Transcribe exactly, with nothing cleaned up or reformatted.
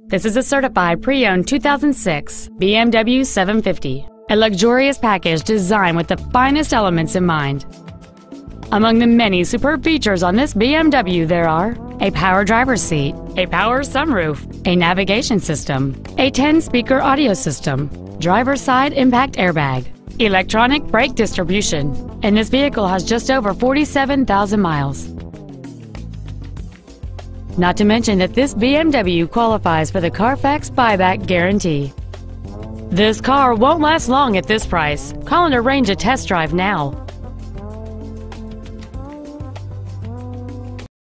This is a certified pre-owned two thousand six B M W seven fifty, a luxurious package designed with the finest elements in mind. Among the many superb features on this B M W there are a power driver's seat, a power sunroof, a navigation system, a ten speaker audio system, driver's side impact airbag, electronic brake distribution, and this vehicle has just over forty-seven thousand miles. Not to mention that this B M W qualifies for the Carfax buyback guarantee. This car won't last long at this price. Call and arrange a test drive now.